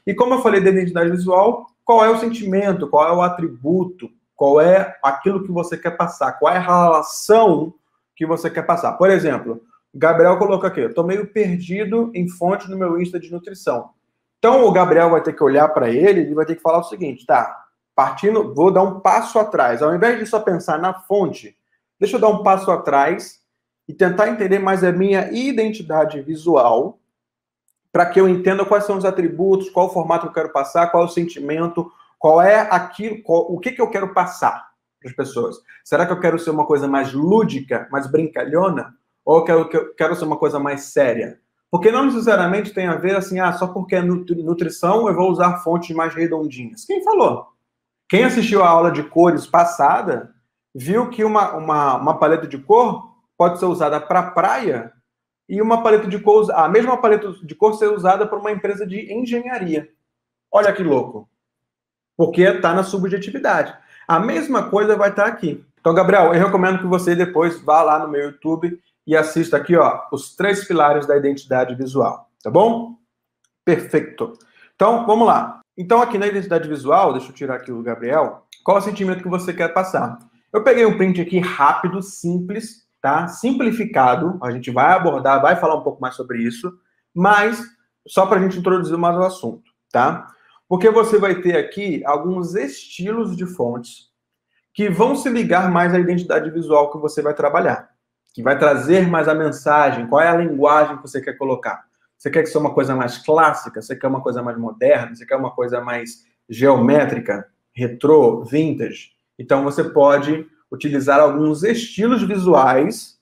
E como eu falei da identidade visual, qual é o sentimento, qual é o atributo, qual é aquilo que você quer passar, qual é a relação que você quer passar. Por exemplo, o Gabriel colocou aqui, eu estou meio perdido em fonte no meu Insta de nutrição. Então o Gabriel vai ter que olhar para ele vai ter que falar o seguinte, tá, partindo, vou dar um passo atrás. Ao invés de só pensar na fonte, deixa eu dar um passo atrás e tentar entender mais a minha identidade visual para que eu entenda quais são os atributos, qual o formato que eu quero passar, qual é o sentimento, qual é aquilo, o que eu quero passar para as pessoas. Será que eu quero ser uma coisa mais lúdica, mais brincalhona? Ou eu quero ser uma coisa mais séria? Porque não necessariamente tem a ver assim, só porque é nutrição eu vou usar fontes mais redondinhas. Quem falou? Quem assistiu a aula de cores passada viu que uma paleta de cor pode ser usada para praia e uma paleta de cor, a mesma paleta de cor ser usada por uma empresa de engenharia. Olha que louco. Porque está na subjetividade. A mesma coisa vai estar aqui. Então, Gabriel, eu recomendo que você depois vá lá no meu YouTube e assista aqui, ó, os 3 pilares da identidade visual. Tá bom? Perfeito. Então, vamos lá. Então, aqui na identidade visual, deixa eu tirar aqui o Gabriel, qual é o sentimento que você quer passar? Eu peguei um print aqui rápido, simples, tá? Simplificado. A gente vai abordar, vai falar um pouco mais sobre isso, mas só para a gente introduzir mais o assunto, tá? Porque você vai ter aqui alguns estilos de fontes que vão se ligar mais à identidade visual que você vai trabalhar, que vai trazer mais a mensagem, qual é a linguagem que você quer colocar. Você quer que seja uma coisa mais clássica? Você quer uma coisa mais moderna? Você quer uma coisa mais geométrica, retrô, vintage? Então, você pode utilizar alguns estilos visuais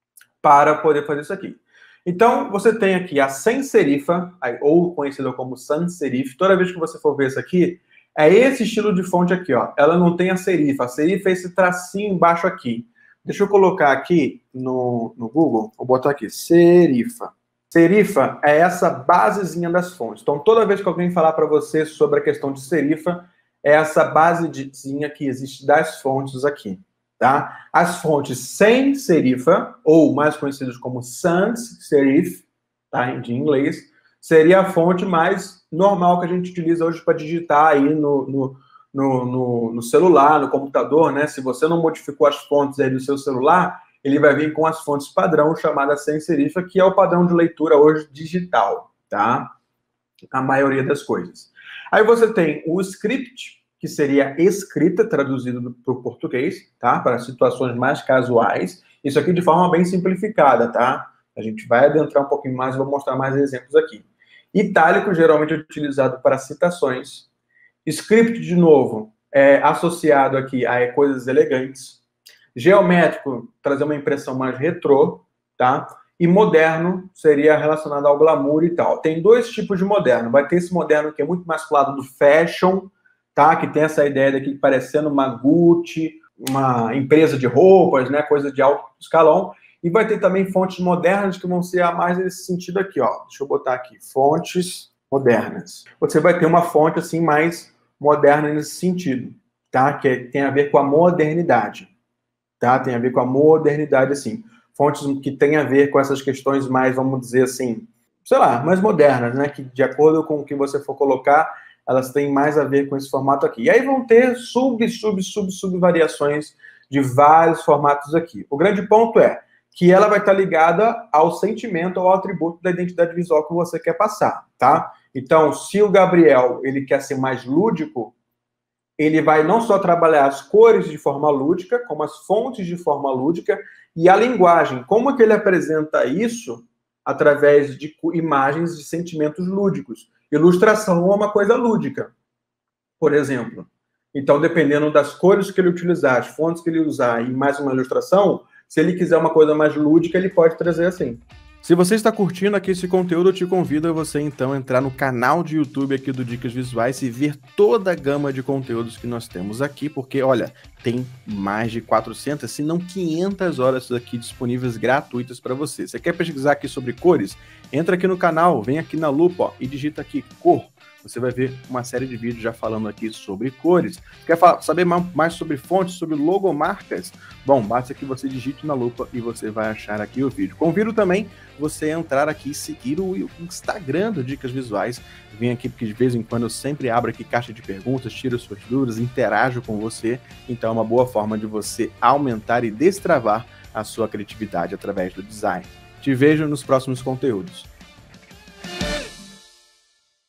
para poder fazer isso aqui. Então, você tem aqui a sans serifa, ou conhecida como sans serif. Toda vez que você for ver isso aqui, é esse estilo de fonte aqui, ó. Ela não tem a serifa. A serifa é esse tracinho embaixo aqui. Deixa eu colocar aqui no Google, vou botar aqui, serifa. Serifa é essa basezinha das fontes. Então, toda vez que alguém falar para você sobre a questão de serifa, é essa basezinha que existe das fontes aqui, tá? As fontes sem serifa, ou mais conhecidas como sans serif, tá? De inglês, seria a fonte mais normal que a gente utiliza hoje para digitar aí no celular, no computador, né? Se você não modificou as fontes aí do seu celular, ele vai vir com as fontes padrão, chamadas sans serifa, que é o padrão de leitura hoje digital, tá? A maioria das coisas. Aí você tem o script, que seria escrita, traduzido para o português, tá? Para situações mais casuais. Isso aqui de forma bem simplificada, tá? A gente vai adentrar um pouquinho mais e vou mostrar mais exemplos aqui. Itálico, geralmente é utilizado para citações. Script, de novo, é associado aqui a coisas elegantes. Geométrico, trazer uma impressão mais retrô, tá? E moderno seria relacionado ao glamour e tal. Tem 2 tipos de moderno. Vai ter esse moderno que é muito mais pro lado do fashion, tá? Que tem essa ideia daqui parecendo uma Gucci, uma empresa de roupas, né? Coisa de alto escalão. E vai ter também fontes modernas que vão ser a mais nesse sentido aqui, ó. Deixa eu botar aqui, fontes modernas. Você vai ter uma fonte assim mais moderna nesse sentido, tá? Que tem a ver com a modernidade. Tá? Tem a ver com a modernidade, assim. Fontes que têm a ver com essas questões mais, vamos dizer assim, sei lá, mais modernas, né? Que de acordo com o que você for colocar, elas têm mais a ver com esse formato aqui. E aí vão ter sub-variações de vários formatos aqui. O grande ponto é que ela vai estar ligada ao sentimento, ao atributo da identidade visual que você quer passar, tá? Então, se o Gabriel, ele quer ser mais lúdico, ele vai não só trabalhar as cores de forma lúdica, como as fontes de forma lúdica e a linguagem. Como que ele apresenta isso? Através de imagens de sentimentos lúdicos. Ilustração é uma coisa lúdica, por exemplo. Então, dependendo das cores que ele utilizar, as fontes que ele usar e mais uma ilustração, se ele quiser uma coisa mais lúdica, ele pode trazer assim. Se você está curtindo aqui esse conteúdo, eu te convido a você então entrar no canal de YouTube aqui do Dicas Visuais e ver toda a gama de conteúdos que nós temos aqui, porque olha, tem mais de 400, se não 500 horas aqui disponíveis gratuitas para você. Você quer pesquisar aqui sobre cores? Entra aqui no canal, vem aqui na lupa, ó, e digita aqui cor. você vai ver uma série de vídeos já falando aqui sobre cores. Quer saber mais sobre fontes, sobre logomarcas? Bom, basta que você digite na lupa e você vai achar aqui o vídeo. Convido também você entrar aqui e seguir o Instagram do Dicas Visuais. Vem aqui porque de vez em quando eu sempre abro aqui caixa de perguntas, tiro suas dúvidas, interajo com você. Então é uma boa forma de você aumentar e destravar a sua criatividade através do design. Te vejo nos próximos conteúdos.